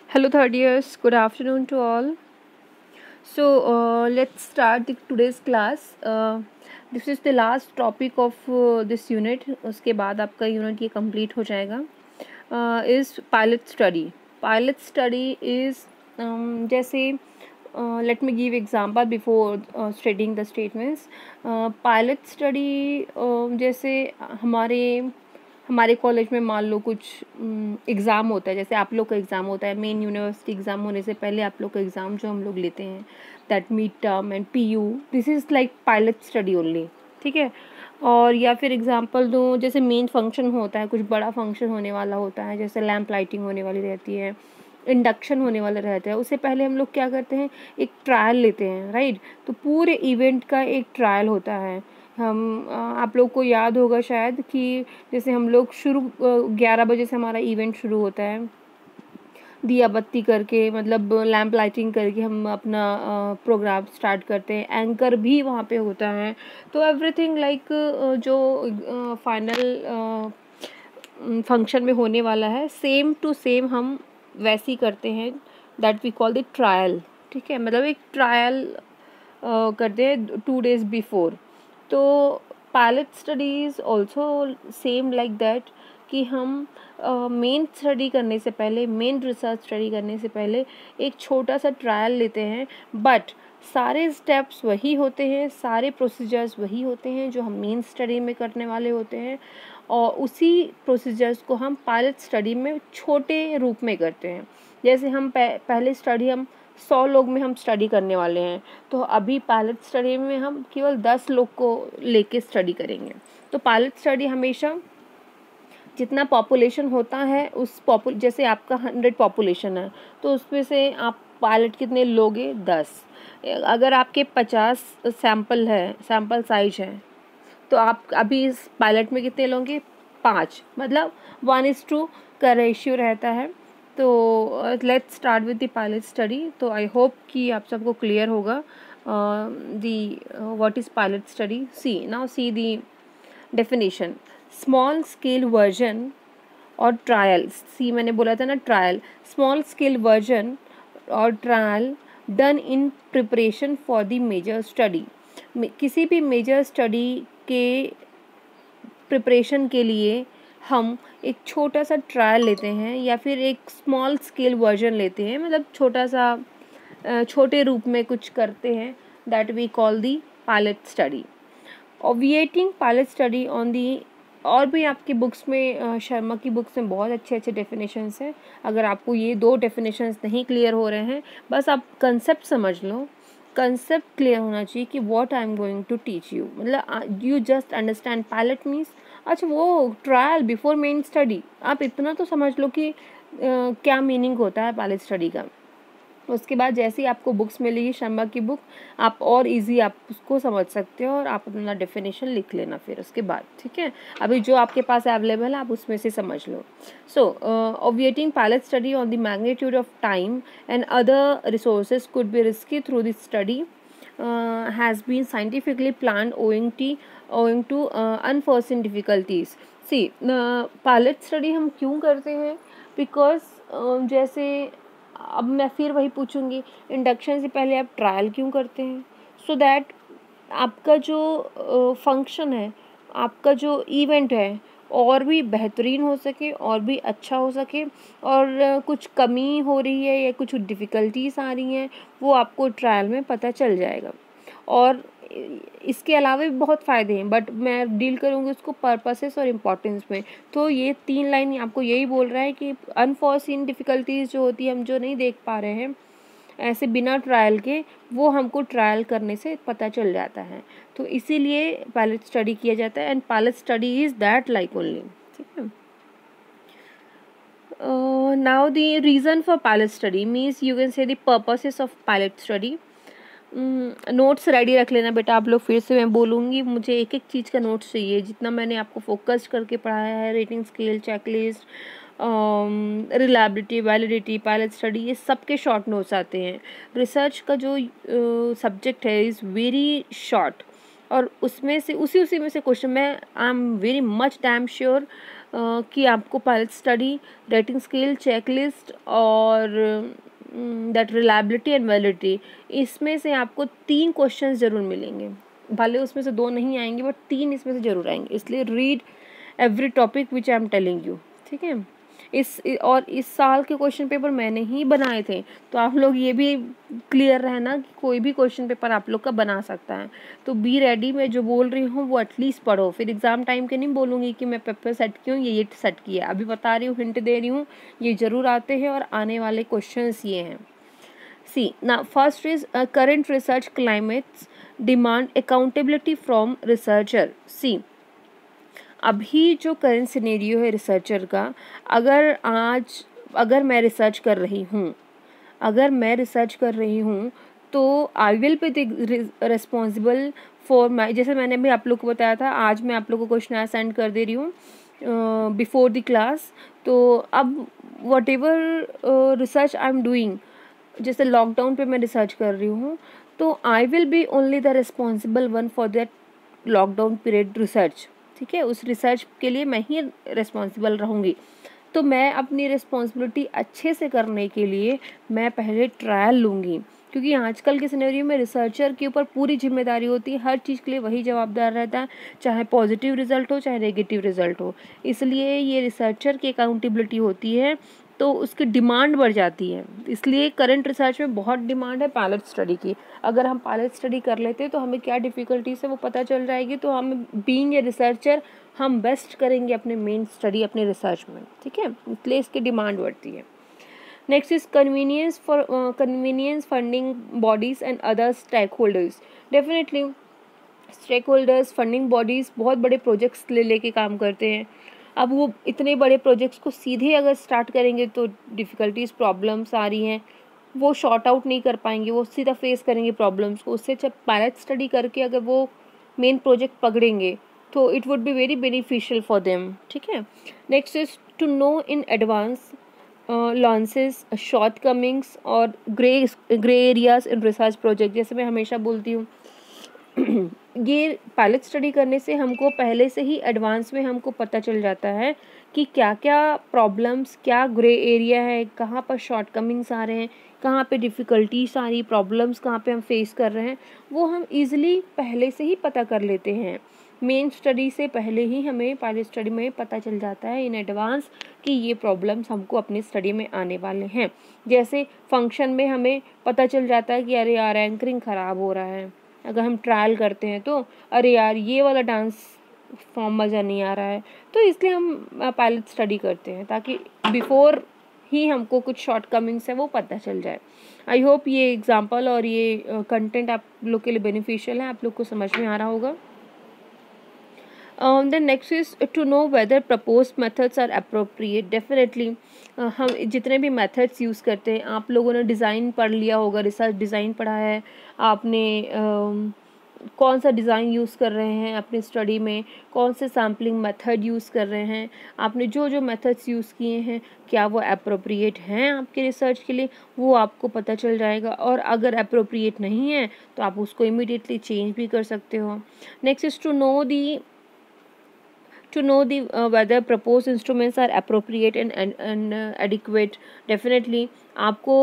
Hello, third years. Good afternoon to all. Let's start today's class. This is the last topic of this unit. उसके बाद आपका unit ये complete हो जाएगा. Is pilot study. Pilot study is जैसे let me give example before stating the statements. Pilot study जैसे हमारे college में मान लो कुछ एग्ज़ाम होता है, जैसे आप लोग का एग्ज़ाम होता है. मेन यूनिवर्सिटी एग्ज़ाम होने से पहले आप लोग का एग्ज़ाम जो हम लोग लेते हैं, that mid term and PU, this is like pilot study only. ठीक है. और या फिर एग्जांपल दूँ, जैसे मेन फंक्शन होता है, कुछ बड़ा फंक्शन होने वाला होता है, जैसे लैंप लाइटिंग होने वाली रहती है, इंडक्शन होने वाला रहता है. उससे पहले हम लोग क्या करते हैं, एक ट्रायल लेते हैं, राइट. तो पूरे इवेंट का एक ट्रायल होता है. आप लोग को याद होगा शायद कि जैसे हम लोग 11 बजे से हमारा इवेंट शुरू होता है, दिया बत्ती करके, मतलब लैंप लाइटिंग करके हम अपना प्रोग्राम स्टार्ट करते हैं. एंकर भी वहाँ पे होता है. तो एवरीथिंग लाइक जो फाइनल फंक्शन में होने वाला है, सेम टू सेम हम वैसे ही करते हैं. That we call the trial. ठीक है, मतलब एक ट्रायल करते हैं 2 days बिफोर. तो pilot studies also same like that कि हम मेन स्टडी करने से पहले, मेन रिसर्च स्टडी करने से पहले एक छोटा सा ट्रायल लेते हैं. बट सारे स्टेप्स वही होते हैं, सारे प्रोसीजर्स वही होते हैं जो हम मेन स्टडी में करने वाले होते हैं, और उसी प्रोसीजर्स को हम पायलट स्टडी में छोटे रूप में करते हैं. जैसे हम पहले स्टडी हम 100 लोग में हम स्टडी करने वाले हैं, तो अभी पायलट स्टडी में हम केवल 10 लोग को लेके स्टडी करेंगे. तो पायलट स्टडी हमेशा जितना पॉपुलेशन होता है उस जैसे आपका 100 पॉपुलेशन है, तो उसमें से आप पायलट कितने लोगे, 10. अगर आपके 50 सैम्पल साइज है, तो आप अभी इस पायलट में कितने लोगे, 5. मतलब 1:2 का रेशियो रहता है. तो let's start with the pilot study. तो आई होप कि आप सबको क्लियर होगा दी what is pilot study. C the definition. Small scale version और ट्रायल. मैंने बोला था ना, ट्रायल. स्मॉल स्केल वर्जन और trial done in preparation for the major study. किसी भी मेजर स्टडी के प्रिपरेशन के लिए हम एक छोटा सा ट्रायल लेते हैं या फिर एक स्मॉल स्केल वर्जन लेते हैं, मतलब छोटे रूप में कुछ करते हैं. That we call the pilot study. Obviating pilot study on the. और भी आपकी बुक्स में, शर्मा की बुक्स में बहुत अच्छे अच्छे डेफिनेशंस हैं. अगर आपको ये 2 डेफिनेशंस नहीं क्लियर हो रहे हैं, बस आप कंसेप्ट समझ लो. कंसेप्ट क्लियर होना चाहिए कि what I am going to teach you, मतलब you just understand pilot means, अच्छा वो ट्रायल बिफोर मेन स्टडी. आप इतना तो समझ लो कि क्या मीनिंग होता है पायलट स्टडी का. उसके बाद जैसे ही आपको बुक्स मिलेगी, शर्मा की बुक, आप और इजी आप उसको समझ सकते हो और आप अपना डेफिनेशन लिख लेना फिर उसके बाद. ठीक है, अभी जो आपके पास अवेलेबल है आप उसमें से समझ लो. So obviating pilot study on the magnitude of time and other resources could be risky through this study has been scientifically planned owing to unforeseen difficulties. Pilot study हम क्यों करते हैं, बिकॉज जैसे अब मैं फिर वही पूछूंगी, इंडक्शन से पहले आप ट्रायल क्यों करते हैं, सो दैट आपका जो फंक्शन है, आपका जो इवेंट है, और भी बेहतरीन हो सके, और भी अच्छा हो सके, और कुछ कमी हो रही है या कुछ डिफ़िकल्टीज आ रही हैं, वो आपको ट्रायल में पता चल जाएगा. और इसके अलावा भी बहुत फ़ायदे हैं, बट मैं डील करूँगी उसको पर्पसेस और इम्पोर्टेंस में. तो ये 3 लाइन आपको यही बोल रहा है कि अनफॉर्सीन डिफ़िकल्टीज़ जो होती है, हम जो नहीं देख पा रहे हैं ऐसे बिना ट्रायल के, वो हमको ट्रायल करने से पता चल जाता है. तो इसीलिए पायलट स्टडी किया जाता है. And pilot study is that like only. ठीक है. Now the reason for pilot study means you can say the purposes of pilot study. Notes ready रख लेना बेटा. आप लोग फिर से मैं बोलूँगी, मुझे एक एक चीज़ का नोट्स चाहिए. जितना मैंने आपको फोकस करके पढ़ाया है, rating scale, checklist, reliability, validity, pilot study, ये सब के शॉर्ट नोट्स आते हैं. रिसर्च का जो सब्जेक्ट है इज़ वेरी शॉर्ट, और उसमें से उसी में से क्वेश्चन, मैं I am very much damn sure कि आपको pilot study, rating scale, checklist और दैट रिलायबिलिटी एंड वैलिडिटी, इसमें से आपको 3 क्वेश्चंस ज़रूर मिलेंगे। भले उसमें से 2 नहीं आएंगे बट 3 इसमें से ज़रूर आएंगे। इसलिए read every topic which I am telling you, ठीक है। इस साल के क्वेश्चन पेपर मैंने ही बनाए थे, तो आप लोग ये भी क्लियर रहना कि कोई भी क्वेश्चन पेपर आप लोग का बना सकता है। तो बी रेडी, मैं जो बोल रही हूँ वो एटलीस्ट पढ़ो, फिर एग्ज़ाम टाइम के नहीं बोलूँगी कि मैं पेपर सेट की हूँ, ये सेट किया। अभी बता रही हूँ, हिंट दे रही हूँ, ये ज़रूर आते हैं और आने वाले क्वेश्चन ये हैं। सी ना, first is current research climates demand accountability from researcher. See, अभी जो करंट सिनेरियो है रिसर्चर का, अगर मैं रिसर्च कर रही हूँ तो I will be responsible for my, जैसे मैंने भी आप लोग को बताया था, आज मैं आप लोग को क्वेश्चन सेंड कर दे रही हूँ बिफोर द क्लास। तो अब whatever research I am doing, जैसे लॉकडाउन पे मैं रिसर्च कर रही हूँ, तो I will be only the responsible one for that lockdown period research, ठीक है। उस रिसर्च के लिए मैं ही रिस्पॉन्सिबल रहूँगी। तो मैं अपनी रिस्पॉन्सिबिलिटी अच्छे से करने के लिए मैं पहले ट्रायल लूँगी, क्योंकि आजकल के सिनेरियो में रिसर्चर के ऊपर पूरी जिम्मेदारी होती है, हर चीज़ के लिए वही जवाबदार रहता है, चाहे पॉजिटिव रिजल्ट हो चाहे नेगेटिव रिजल्ट हो। इसलिए ये रिसर्चर की अकाउंटेबिलिटी होती है, तो उसकी डिमांड बढ़ जाती है। इसलिए करंट रिसर्च में बहुत डिमांड है पायलट स्टडी की। अगर हम पायलट स्टडी कर लेते हैं तो हमें क्या डिफ़िकल्टीज है वो पता चल जाएगी, तो हम बीइंग ए रिसर्चर हम बेस्ट करेंगे अपने मेन स्टडी, अपने रिसर्च में, ठीक है। इसलिए इसकी डिमांड बढ़ती है। Next is convenience funding bodies and other stake holders. Definitely stake holders, funding bodies बहुत बड़े प्रोजेक्ट्स लेके काम करते हैं। अब वो इतने बड़े प्रोजेक्ट्स को सीधे अगर स्टार्ट करेंगे तो डिफ़िकल्टीज, प्रॉब्लम्स आ रही हैं, वो शॉर्ट आउट नहीं कर पाएंगे, वो सीधा फेस करेंगे प्रॉब्लम्स को। उससे जब पायलट स्टडी करके अगर वो मेन प्रोजेक्ट पकड़ेंगे तो it would be very beneficial for them, ठीक है। Next is to know in advance lapses, shortcomings और grey areas in research project. जैसे मैं हमेशा बोलती हूँ ये पायलट स्टडी करने से हमको पहले से ही एडवांस में हमको पता चल जाता है कि क्या क्या प्रॉब्लम्स, क्या ग्रे एरिया है, कहाँ पर शॉर्ट कमिंग्स आ रहे हैं, कहाँ पे डिफ़िकल्टीज आ रही, प्रॉब्लम्स कहाँ पे हम फेस कर रहे हैं, वो हम इजीली पहले से ही पता कर लेते हैं। मेन स्टडी से पहले ही हमें पायलट स्टडी में पता चल जाता है इन एडवांस कि ये प्रॉब्लम्स हमको अपनी स्टडी में आने वाले हैं। जैसे फंक्शन में हमें पता चल जाता है कि अरे यार एंकरिंग ख़राब हो रहा है, अगर हम ट्रायल करते हैं तो अरे यार ये वाला डांस फॉर्म मज़ा नहीं आ रहा है, तो इसलिए हम पायलट स्टडी करते हैं ताकि बिफोर ही हमको कुछ शॉर्ट कमिंग्स है वो पता चल जाए। आई होप ये एग्जांपल और ये कंटेंट आप लोग के लिए बेनिफिशियल है, आप लोग को समझ में आ रहा होगा। Then next is to know whether proposed methods are appropriate. Definitely हम जितने भी methods यूज़ करते हैं, आप लोगों ने डिज़ाइन पढ़ लिया होगा, रिसर्च डिज़ाइन पढ़ा है आपने, कौन सा डिज़ाइन यूज़ कर रहे हैं अपनी स्टडी में, कौन से सैम्पलिंग मेथड यूज़ कर रहे हैं, आपने जो जो मेथड्स यूज़ किए हैं क्या वो अप्रोप्रिएट हैं आपके रिसर्च के लिए, वो आपको पता चल जाएगा। और अगर अप्रोप्रिएट नहीं है तो आप उसको इमीडिएटली चेंज भी कर सकते हो। Next is to know the whether proposed instruments are appropriate and adequate. Definitely आपको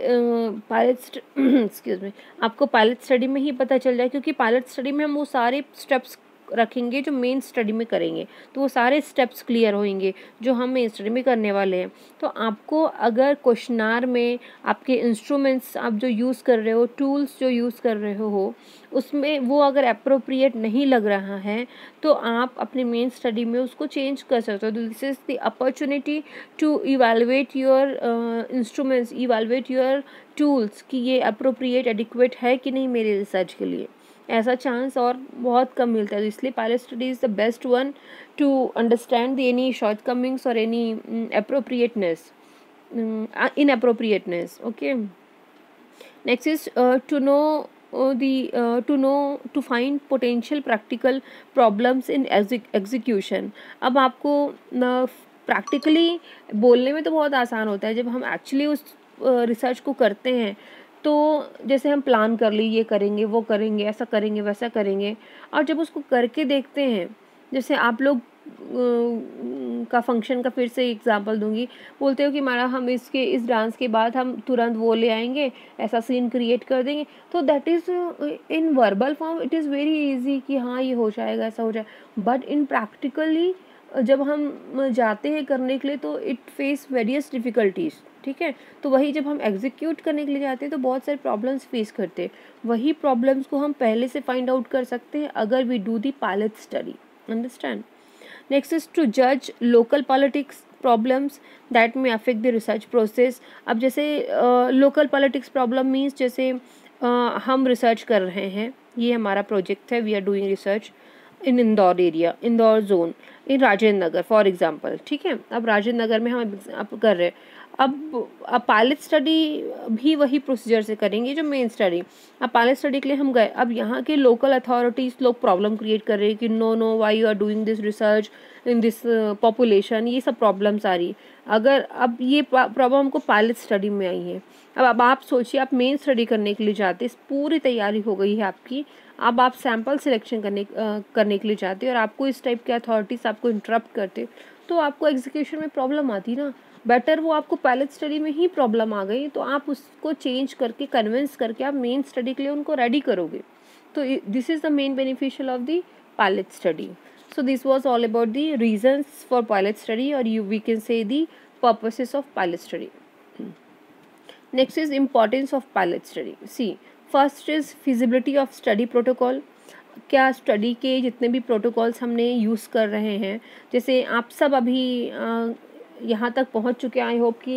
आपको पायलट स्टडी में ही पता चल जाए, क्योंकि पायलट स्टडी में हम वो सारे स्टेप्स रखेंगे जो मेन स्टडी में करेंगे, तो वो सारे स्टेप्स क्लियर होंगे जो हम मेन स्टडी में करने वाले हैं। तो आपको अगर क्वेश्चनार में आपके इंस्ट्रूमेंट्स आप जो यूज़ कर रहे हो, टूल्स जो यूज़ कर रहे हो, उसमें वो अगर अप्रोप्रिएट नहीं लग रहा है तो आप अपने मेन स्टडी में उसको चेंज कर सकते हो। This is the opportunity to evaluate your instruments, evaluate your tools कि ये अप्रोप्रिएट एडिक्वेट है कि नहीं मेरे रिसर्च के लिए। ऐसा चांस और बहुत कम मिलता है, तो इसलिए pilot study is the best one to understand any shortcomings और any inappropriateness. Okay, next is to know to find potential practical problems in execution. अब आपको प्रैक्टिकली बोलने में तो बहुत आसान होता है, जब हम एक्चुअली उस रिसर्च को करते हैं तो जैसे हम प्लान कर ली, ये करेंगे वो करेंगे, ऐसा करेंगे वैसा करेंगे, और जब उसको करके देखते हैं, जैसे आप लोग का फंक्शन का फिर से एग्जांपल दूंगी। बोलते हो कि मैडम हम इस डांस के बाद हम तुरंत वो ले आएंगे, ऐसा सीन क्रिएट कर देंगे, तो that is in verbal form it is very easy कि हाँ ये हो जाएगा, ऐसा हो जाए, बट इन प्रैक्टिकली जब हम जाते हैं करने के लिए तो इट फेस वेरियस डिफ़िकल्टीज़, ठीक है। तो वही जब हम एग्जीक्यूट करने के लिए जाते हैं तो बहुत सारे प्रॉब्लम्स फेस करते हैं। वही प्रॉब्लम्स को हम पहले से फाइंड आउट कर सकते हैं अगर we do the pilot study, understand. Next is to जज local politics problems that may affect the research process. अब जैसे लोकल पॉलिटिक्स प्रॉब्लम मीन्स जैसे हम रिसर्च कर रहे हैं, ये हमारा प्रोजेक्ट है, we are doing research in Indore area, Indore zone, in Rajendra Nagar for example, ठीक है। अब राजेंद्र नगर में हम अब कर रहे हैं, अब पायलट स्टडी भी वही प्रोसीजर से करेंगे जो मेन स्टडी। अब पायलट स्टडी के लिए हम गए, अब यहाँ के लोकल अथॉरिटीज़ लोग प्रॉब्लम क्रिएट कर रहे हैं कि no why you are doing this research in this population, ये सब प्रॉब्लम्स आ रही है। अगर अब ये प्रॉब्लम हमको पायलट स्टडी में आई है, अब आप सोचिए आप मेन स्टडी करने के लिए जाते, पूरी तैयारी हो गई है आपकी, अब आप सैम्पल सिलेक्शन करने के लिए जाते और आपको इस टाइप के अथॉरिटीज़ आपको इंटरप्ट करते, तो आपको एग्जीक्यूशन में प्रॉब्लम आती ना। बेटर वो आपको पायलट स्टडी में ही प्रॉब्लम आ गई तो आप उसको चेंज करके कन्विंस करके आप मेन स्टडी के लिए उनको रेडी करोगे। तो this is the main beneficial of the pilot study. So this was all about the reasons for pilot study, or we can say the purposes of pilot study. Next is importance of pilot study. See, first is feasibility of study protocol. क्या study के जितने भी protocols हमने use कर रहे हैं, जैसे आप सब अभी यहाँ तक पहुँच चुके हैं, आई होप कि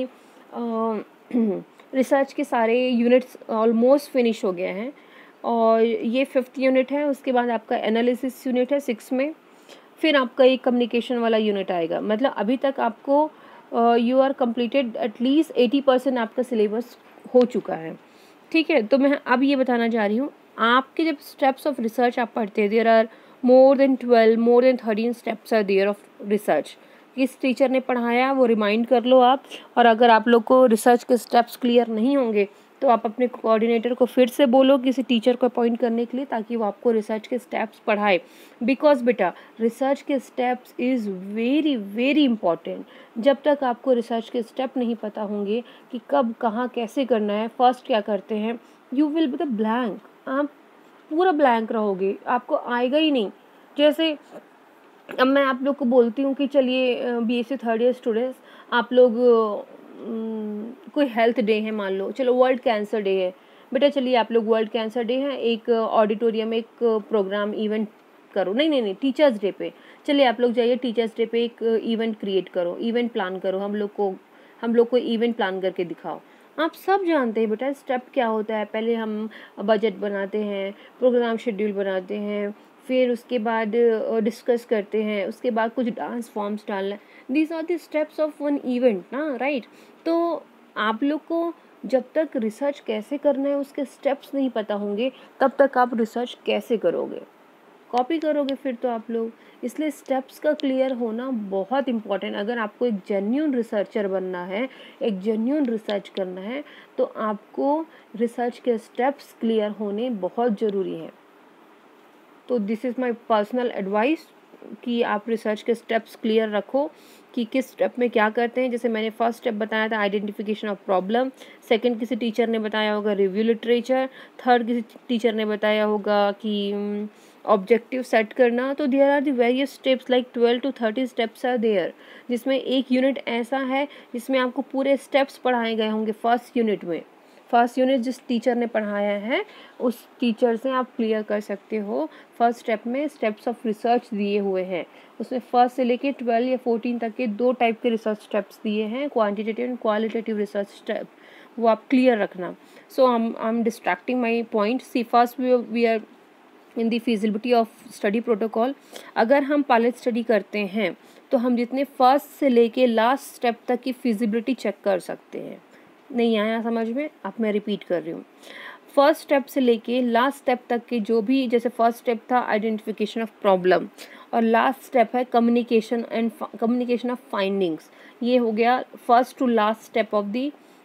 रिसर्च के सारे यूनिट्स ऑलमोस्ट फिनिश हो गए हैं और ये 5th यूनिट है। उसके बाद आपका एनालिसिस यूनिट है 6 में, फिर आपका एक कम्युनिकेशन वाला यूनिट आएगा। मतलब अभी तक आपको यू आर कंप्लीटेड एटलीस्ट 80% आपका सिलेबस हो चुका है, ठीक है। तो मैं अब ये बताना चाह रही हूँ, आपके जब स्टेप्स ऑफ रिसर्च आप पढ़ते हैं, there are more than 13 steps are there of research. किस टीचर ने पढ़ाया वो रिमाइंड कर लो आप, और अगर आप लोग को रिसर्च के स्टेप्स क्लियर नहीं होंगे तो आप अपने कोऑर्डिनेटर को फिर से बोलो किसी टीचर को अपॉइंट करने के लिए, ताकि वो आपको रिसर्च के स्टेप्स पढ़ाए। बिकॉज बेटा रिसर्च के steps is very very important. जब तक आपको रिसर्च के स्टेप नहीं पता होंगे कि कब कहाँ कैसे करना है, फर्स्ट क्या करते हैं, you will be the blank, आप पूरा ब्लैंक रहोगे, आपको आएगा ही नहीं। जैसे अब मैं आप लोग को बोलती हूँ कि चलिए BSc 3rd ईयर स्टूडेंट्स, आप लोग कोई हेल्थ डे है, मान लो चलो वर्ल्ड कैंसर डे है, बेटा चलिए आप लोग वर्ल्ड कैंसर डे है, एक ऑडिटोरियम में एक प्रोग्राम इवेंट करो। नहीं, टीचर्स डे पे चलिए आप लोग जाइए, टीचर्स डे पे एक इवेंट क्रिएट करो, इवेंट प्लान करो, हम लोग को इवेंट प्लान करके दिखाओ। आप सब जानते हैं बेटा स्टेप क्या होता है। पहले हम बजट बनाते हैं, प्रोग्राम शेड्यूल बनाते हैं, फिर उसके बाद डिस्कस करते हैं, उसके बाद कुछ डांस फॉर्म्स डालना, these are the steps of one event ना, राइट। तो आप लोग को जब तक रिसर्च कैसे करना है उसके स्टेप्स नहीं पता होंगे, तब तक आप रिसर्च कैसे करोगे, कॉपी करोगे फिर तो आप लोग। इसलिए स्टेप्स का क्लियर होना बहुत इंपॉर्टेंट। अगर आपको एक जेन्युइन रिसर्चर बनना है, एक जेन्युइन रिसर्च करना है, तो आपको रिसर्च के स्टेप्स क्लियर होने बहुत ज़रूरी हैं। तो this is my personal advice कि आप रिसर्च के स्टेप्स क्लियर रखो कि किस स्टेप में क्या करते हैं। जैसे मैंने फर्स्ट स्टेप बताया था आइडेंटिफिकेशन ऑफ प्रॉब्लम, सेकंड किसी टीचर ने बताया होगा रिव्यू लिटरेचर, थर्ड किसी टीचर ने बताया होगा कि ऑब्जेक्टिव सेट करना। तो there are the various steps like 12 to 30 steps are there, जिसमें एक यूनिट ऐसा है जिसमें आपको पूरे स्टेप्स पढ़ाए गए होंगे। फर्स्ट यूनिट जिस टीचर ने पढ़ाया है उस टीचर से आप क्लियर कर सकते हो। फर्स्ट स्टेप में स्टेप्स ऑफ रिसर्च दिए हुए हैं, उसमें फर्स्ट से लेके 12 या 14 तक के 2 टाइप के रिसर्च स्टेप्स दिए हैं, quantitative and qualitative research step, वो आप क्लियर रखना। So I am distracting my point. See first we are in the feasibility of study protocol. अगर हम पायलट स्टडी करते हैं तो हम जितने फर्स्ट से लेके लास्ट स्टेप तक की फिजिबिलिटी चेक कर सकते हैं। नहीं आया समझ में? अब मैं रिपीट कर रही हूँ। फर्स्ट स्टेप से लेके लास्ट स्टेप तक के जो भी, जैसे फर्स्ट स्टेप था आइडेंटिफिकेशन ऑफ प्रॉब्लम और लास्ट स्टेप है कम्युनिकेशन ऑफ फाइंडिंग्स। ये हो गया first to last step of the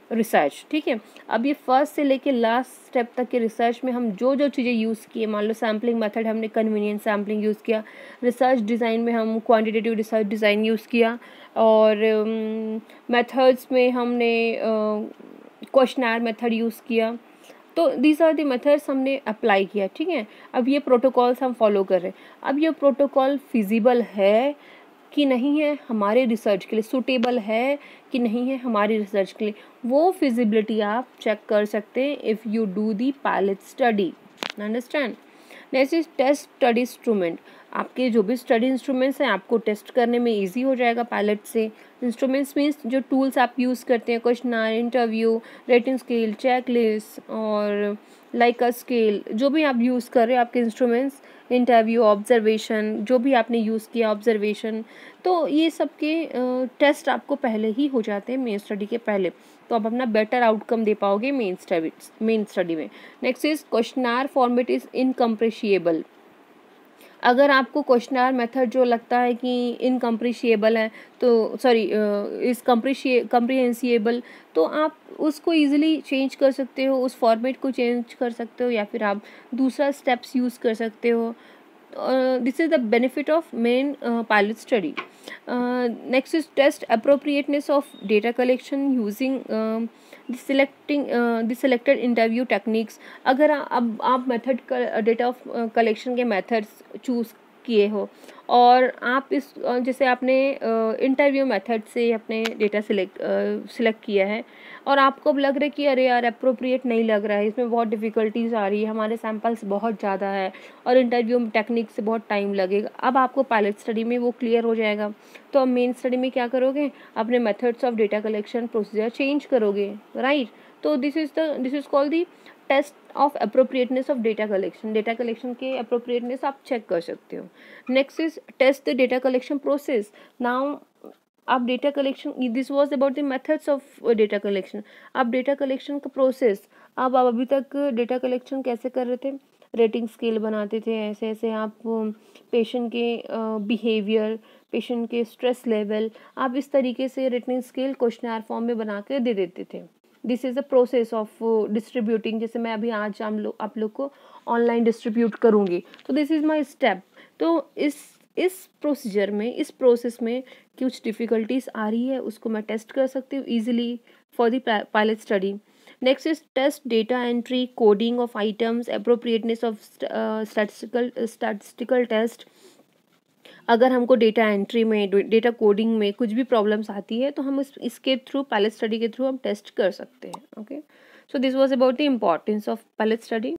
research, ठीक है। अब ये फर्स्ट से लेके लास्ट स्टेप तक के रिसर्च में हम जो जो चीज़ें यूज़ किए, मान लो सैम्पलिंग मेथड हमने कन्वीनियंट सैम्पलिंग यूज़ किया, रिसर्च डिज़ाइन में हम क्वांटिटेटिव रिसर्च डिज़ाइन यूज़ किया, और मेथड्स में हमने क्वेश्चनर मेथड यूज़ किया। तो दीज आर द मेथड्स हमने अप्लाई किया, ठीक है। अब ये प्रोटोकॉल्स हम फॉलो कर रहे हैं। अब ये प्रोटोकॉल फिजिबल है कि नहीं है हमारे रिसर्च के लिए, सूटेबल है कि नहीं है हमारी रिसर्च के लिए, वो फिजिबिलिटी आप चेक कर सकते हैं if you do the pilot study. Understand. Next is test study instrument. आपके जो भी स्टडी इंस्ट्रूमेंट्स हैं आपको टेस्ट करने में इजी हो जाएगा पायलट से। इंस्ट्रूमेंट्स मीन्स जो टूल्स आप यूज़ करते हैं, questionnaire, interview, rating scale, checklist और लाइका स्केल, जो भी आप यूज़ कर रहे हो आपके इंस्ट्रूमेंट्स, इंटरव्यू, ऑब्जर्वेशन, जो भी आपने यूज़ किया ऑब्जर्वेशन, तो ये सब के टेस्ट आपको पहले ही हो जाते हैं मेन स्टडी के पहले, तो आप अपना बेटर आउटकम दे पाओगे मेन स्टडी में। Next is questionnaire format is incomprehensible. अगर आपको क्वेश्चनर मेथड जो लगता है कि इनकम्प्रिशिएबल है, तो सॉरी इस कम्प्रिहेंसिएबल, तो आप उसको इजीली चेंज कर सकते हो, उस फॉर्मेट को चेंज कर सकते हो, या फिर आप दूसरा स्टेप्स यूज़ कर सकते हो। This is the benefit of main pilot study. Next is test appropriateness of data collection using the selected interview techniques. अगर अब आप मेथड डेटा ऑफ कलेक्शन के मेथड्स चूज़ किए हो और आप इस जैसे आपने इंटरव्यू मेथड से अपने डेटा सिलेक्ट किया है और आपको अब लग रहा है कि अरे यार अप्रोप्रिएट नहीं लग रहा है, इसमें बहुत डिफ़िकल्टीज आ रही है, हमारे सैम्पल्स बहुत ज़्यादा है और इंटरव्यू टेक्निक से बहुत टाइम लगेगा, अब आपको पायलट स्टडी में वो क्लियर हो जाएगा। तो अब मेन स्टडी में क्या करोगे, अपने methods of data collection procedure change करोगे, राइट। तो this is called the test of appropriateness of data collection. Data collection के अप्रोप्रिएटनेस आप चेक कर सकते हो। Next is test the data collection process. Now आप data collection, this was about the methods of data collection. अब data collection का process, अब आप अभी तक डेटा कलेक्शन कैसे कर रहे थे, रेटिंग स्केल बनाते थे, ऐसे ऐसे आप पेशेंट के बिहेवियर, पेशेंट के स्ट्रेस लेवल, आप इस तरीके से रेटिंग स्केल क्वेश्चनर फॉर्म में बना के दे देते थे। This is a process of distributing, जैसे मैं अभी आज आप लोग को ऑनलाइन डिस्ट्रीब्यूट करूँगी, तो दिस इज़ माई स्टेप। तो इस प्रोसीजर में, इस प्रोसेस में कुछ डिफ़िकल्टीज आ रही है, उसको मैं टेस्ट कर सकती हूँ easily for the pilot study. Next is test data entry, coding of items, appropriateness of statistical test. अगर हमको डेटा एंट्री में, डेटा कोडिंग में कुछ भी प्रॉब्लम्स आती है तो हम इसके थ्रू, पायलट स्टडी के थ्रू हम टेस्ट कर सकते हैं। Okay, so this was about the importance of pilot study.